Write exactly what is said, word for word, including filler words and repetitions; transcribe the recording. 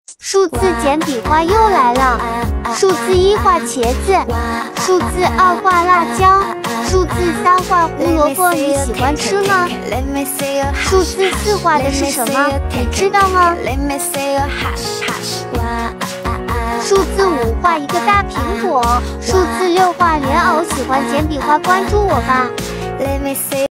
数字简笔画又来了，数字一画茄子，数字二画辣椒，数字三画胡萝卜，你喜欢吃吗？数字四画的是什么？你知道吗？数字五画一个大苹果，数字六画莲藕。喜欢简笔画，关注我吧。